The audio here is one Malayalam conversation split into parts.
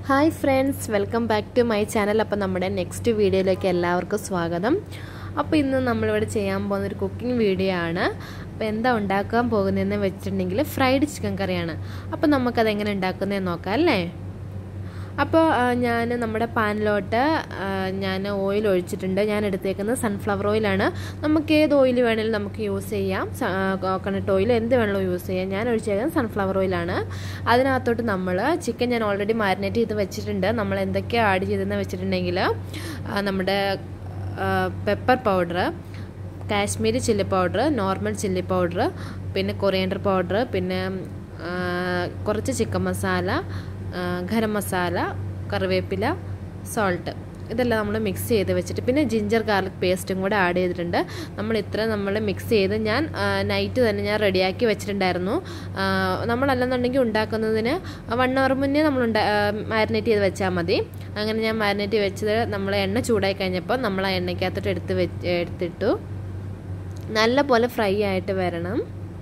Hi friends, welcome back to my channel. അപ്പോൾ നമ്മുടെ നെക്സ്റ്റ് വീഡിയോയിലേക്ക് എല്ലാവർക്കും സ്വാഗതം. അപ്പോൾ ഇന്ന് നമ്മൾ ഇവിടെ ചെയ്യാൻ പോകുന്ന ഒരു കുക്കിംഗ് വീഡിയോ ആണ്. അപ്പോൾ എന്താ ഉണ്ടാക്കാൻ പോകുന്നതെന്ന് വെച്ചിട്ടുണ്ടെങ്കിൽ ഫ്രൈഡ് ചിക്കൻ കറിയാണ്. അപ്പോൾ നമുക്ക് അത് എങ്ങനെ ഉണ്ടാക്കുന്നതെന്ന് നോക്കാം അല്ലേ? അപ്പോൾ ഞാൻ നമ്മുടെ പാനിലോട്ട് ഞാൻ ഓയിൽ ഒഴിച്ചിട്ടുണ്ട്. ഞാൻ എടുത്തേക്കുന്നത് സൺഫ്ലവർ ഓയിലാണ്. നമുക്ക് ഏത് ഓയിൽ വേണമെങ്കിലും നമുക്ക് യൂസ് ചെയ്യാം. കോക്കനട്ട് ഓയിൽ എന്ത് വേണമെങ്കിലും യൂസ് ചെയ്യാം. ഞാൻ ഒഴിച്ചേക്കുന്നത് സൺഫ്ലവർ ഓയിലാണ്. അതിനകത്തോട്ട് നമ്മൾ ചിക്കൻ ഞാൻ ഓൾറെഡി മാരിനേറ്റ് ചെയ്ത് വെച്ചിട്ടുണ്ട്. നമ്മൾ എന്തൊക്കെയാണ് ആഡ് ചെയ്തെന്ന് വെച്ചിട്ടുണ്ടെങ്കിൽ നമ്മുടെ pepper powder, Kashmiri chilli powder, normal chilli powder, പിന്നെ കൊറിയാൻഡർ പൗഡർ, പിന്നെ കുറച്ച് ചിക്കൻ മസാല, ഗരം മസാല, കറിവേപ്പില, സോൾട്ട്, ഇതെല്ലാം നമ്മൾ മിക്സ് ചെയ്ത് വെച്ചിട്ട് പിന്നെ ജിഞ്ചർ ഗാർലിക് പേസ്റ്റും കൂടെ ആഡ് ചെയ്തിട്ടുണ്ട്. നമ്മൾ മിക്സ് ചെയ്ത് ഞാൻ നൈറ്റ് തന്നെ ഞാൻ റെഡിയാക്കി വെച്ചിട്ടുണ്ടായിരുന്നു. നമ്മളല്ലെന്നുണ്ടെങ്കിൽ ഉണ്ടാക്കുന്നതിന് 1 hour മുന്നേ നമ്മൾ മാരിനേറ്റ് ചെയ്ത് വെച്ചാൽ മതി. അങ്ങനെ ഞാൻ മാരിനേറ്റ് വെച്ചത് നമ്മൾ എണ്ണ ചൂടായി കഴിഞ്ഞപ്പോൾ നമ്മൾ ആ എണ്ണയ്ക്കകത്തോട്ട് എടുത്തിട്ടു. നല്ല പോലെ ഫ്രൈ ആയിട്ട് വരണം.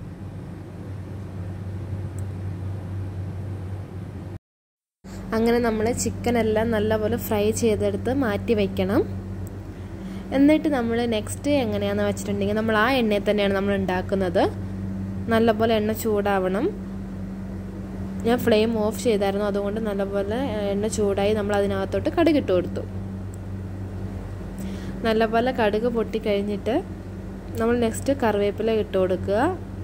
അങ്ങനെ നമ്മൾ ചിക്കൻ എല്ലാം നല്ലപോലെ ഫ്രൈ ചെയ്തെടുത്ത് മാറ്റി വയ്ക്കണം. എന്നിട്ട് നമ്മൾ നെക്സ്റ്റ് എങ്ങനെയാണെന്ന് വെച്ചിട്ടുണ്ടെങ്കിൽ നമ്മൾ ആ എണ്ണയിൽ തന്നെയാണ് നമ്മൾ ഉണ്ടാക്കുന്നത്. നല്ലപോലെ എണ്ണ ചൂടാവണം. ഞാൻ ഫ്ലെയിം ഓഫ് ചെയ്തായിരുന്നു, അതുകൊണ്ട് നല്ലപോലെ എണ്ണ ചൂടായി നമ്മൾ അതിനകത്തോട്ട് കടുക് ഇട്ട് കൊടുത്തു. നല്ലപോലെ കടുക് പൊട്ടിക്കഴിഞ്ഞിട്ട് നമ്മൾ നെക്സ്റ്റ് കറിവേപ്പില ഇട്ട് കൊടുക്കുക.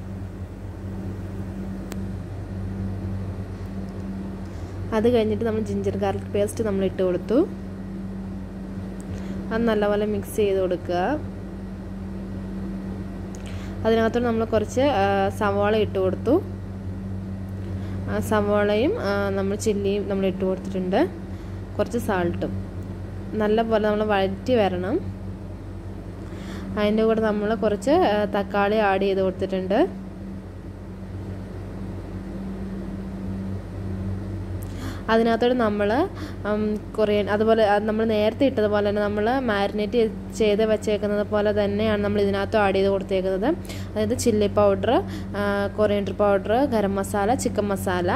അത് കഴിഞ്ഞിട്ട് നമ്മൾ ജിഞ്ചർ ഗാർലിക് പേസ്റ്റ് നമ്മൾ ഇട്ട് കൊടുത്തു. അത് നല്ലപോലെ മിക്സ് ചെയ്ത് കൊടുക്കുക. അതിനകത്തോട്ട് നമ്മൾ കുറച്ച് സവാള ഇട്ട് കൊടുത്തു. സവാളയും നമ്മൾ ചില്ലിയും നമ്മൾ ഇട്ട് കൊടുത്തിട്ടുണ്ട്. കുറച്ച് സാൾട്ടും നല്ലപോലെ നമ്മൾ വഴറ്റി വരണം. അതിൻ്റെ കൂടെ നമ്മൾ കുറച്ച് തക്കാളി ആഡ് ചെയ്ത് കൊടുത്തിട്ടുണ്ട്. അതിനകത്തോട് നമ്മൾ അതുപോലെ നമ്മൾ നേരത്തെ ഇട്ടതുപോലെ തന്നെ നമ്മൾ മാരിനേറ്റ് ചെയ്ത് വെച്ചേക്കുന്നത് പോലെ തന്നെയാണ് നമ്മൾ ഇതിനകത്ത് ആഡ് ചെയ്ത് കൊടുത്തേക്കുന്നത്. അതായത് chilli powder, coriander powder, garam masala, chicken masala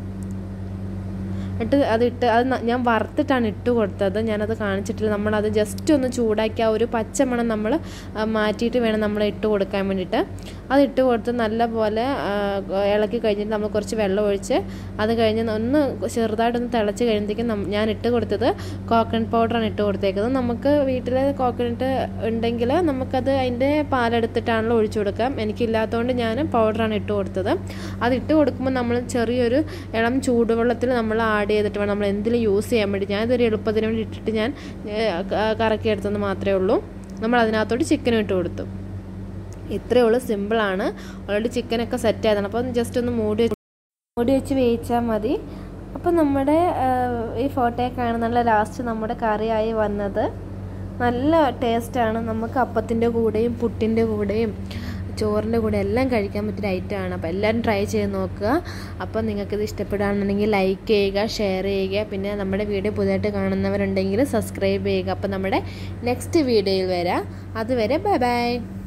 അത് ഞാൻ വറുത്തിട്ടാണ് ഇട്ട് കൊടുത്തത്. ഞാനത് കാണിച്ചിട്ടില്ല. നമ്മളത് ജസ്റ്റ് ഒന്ന് ചൂടാക്കി ആ ഒരു പച്ചമണം നമ്മൾ മാറ്റിയിട്ട് വേണം നമ്മൾ ഇട്ട് കൊടുക്കാൻ വേണ്ടിയിട്ട്. അത് ഇട്ട് കൊടുത്ത് നല്ലപോലെ ഇളക്കി കഴിഞ്ഞിട്ട് നമ്മൾ കുറച്ച് വെള്ളം ഒഴിച്ച് അത് കഴിഞ്ഞ് ഒന്ന് ചെറുതായിട്ടൊന്ന് തിളച്ച് കഴിയുമ്പോഴത്തേക്കും ഞാൻ ഇട്ട് കൊടുത്തത് കോക്കനട്ട് പൗഡറാണ് ഇട്ട് കൊടുത്തേക്കുന്നത്. നമുക്ക് വീട്ടിൽ കോക്കനട്ട് ഉണ്ടെങ്കിൽ നമുക്കത് അതിൻ്റെ പാലെടുത്തിട്ടാണല്ലോ ഒഴിച്ചു കൊടുക്കാം. എനിക്കില്ലാത്തതുകൊണ്ട് ഞാൻ പൗഡറാണ് ഇട്ട് കൊടുത്തത്. അത് ഇട്ട് കൊടുക്കുമ്പോൾ നമ്മൾ ചെറിയൊരു ഇളം ചൂടുവെള്ളത്തിൽ നമ്മൾ ആഡ് ചെയ്തിട്ട് വേണം നമ്മൾ എന്തിലും യൂസ് ചെയ്യാൻ വേണ്ടി. ഞാനിതൊരു എളുപ്പത്തിന് വേണ്ടി ഇട്ടിട്ട് ഞാൻ കറക്കിയെടുത്തെന്ന് മാത്രമേ ഉള്ളൂ. നമ്മൾ അതിനകത്തോട്ട് ചിക്കനും ഇട്ട് കൊടുത്തു. ഇത്രയേ ഉള്ളൂ, സിമ്പിളാണ്. ഓൾറെഡി ചിക്കനൊക്കെ സെറ്റ് ആയതാണ്. അപ്പം ജസ്റ്റ് ഒന്ന് മൂടി വെച്ച് വേവിച്ചാൽ മതി. അപ്പം നമ്മുടെ ഈ ഫോട്ടോയെ കാണുന്നുള്ള ലാസ്റ്റ് നമ്മുടെ കറിയായി വന്നത് നല്ല ടേസ്റ്റാണ്. നമുക്ക് അപ്പത്തിൻ്റെ കൂടെയും പുട്ടിൻ്റെ കൂടെയും ചോറിൻ്റെ കൂടെ എല്ലാം കഴിക്കാൻ പറ്റിയ ഐറ്റമാണ്. അപ്പോൾ എല്ലാവരും ട്രൈ ചെയ്ത് നോക്കുക. അപ്പോൾ നിങ്ങൾക്കിത് ഇഷ്ടപ്പെടുകയാണെന്നുണ്ടെങ്കിൽ ലൈക്ക് ചെയ്യുക, ഷെയർ ചെയ്യുക. പിന്നെ നമ്മുടെ വീഡിയോ പുതിയതായിട്ട് കാണുന്നവരുണ്ടെങ്കിൽ സബ്സ്ക്രൈബ് ചെയ്യുക. അപ്പോൾ നമ്മുടെ നെക്സ്റ്റ് വീഡിയോയിൽ വരാം. അതുവരെ ബൈ ബൈ.